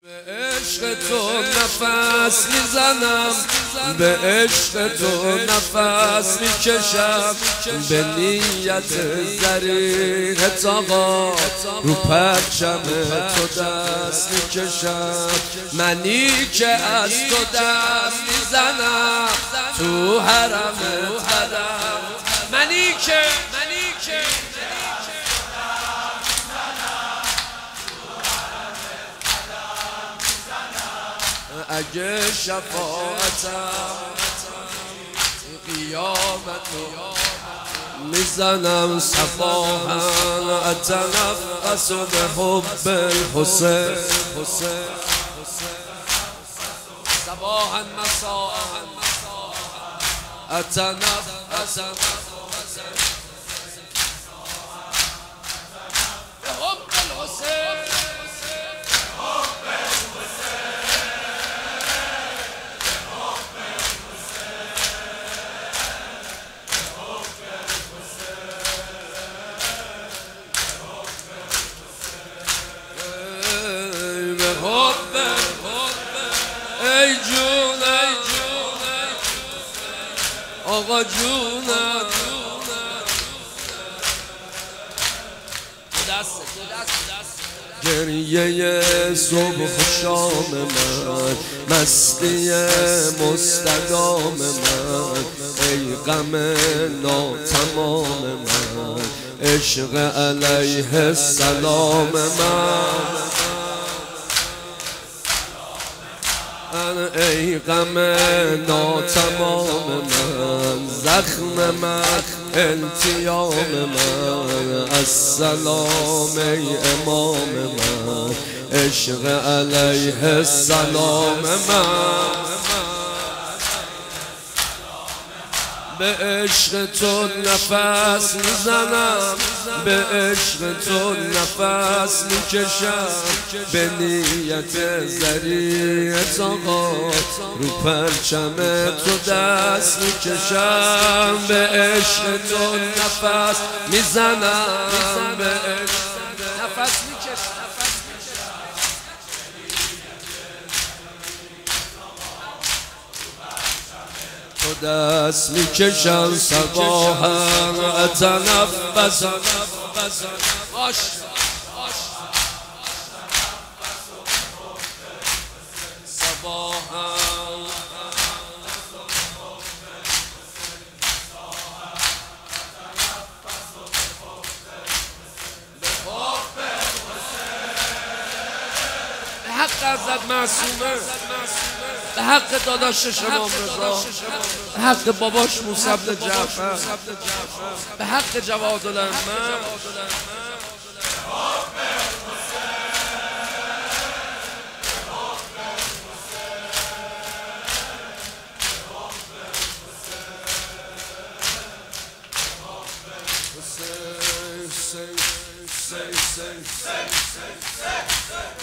به عشق تو نفس میزنم، به عشق تو نفس میکشم، به نیت ذریحت آقا رو پرچم تو دست میکشم. منی که از تو دست میزنم تو حرم قدم، منی که اگه شفاعتم قیامت میزنم صباحا اتنفس به حب الحسین، صباحا مساء اتنفس به حب الحسین. ای جون آقا جونم، گریه صبح و شام من، مستی مستدام من، ای غم ناتمام من، عشق علیه السلام من، ای غم ناتمام من، زخم من التیام من، السلام ای امام من، عشق علیه السلام من. به عشق تو نفس میزنم، به عشق تو نفس میکشم، به نیت ذریعت آقا رو پرچم تو دست میکشم، به عشق تو نفس میزنم، به عشق نفس میکشم، تو دست میکشم صباحا اتنفس صباحا به حق حضرت معصومه، به حق داداشش امام رضا، به حق باباش موسی بن جعفر، به حق جواد الائمه، say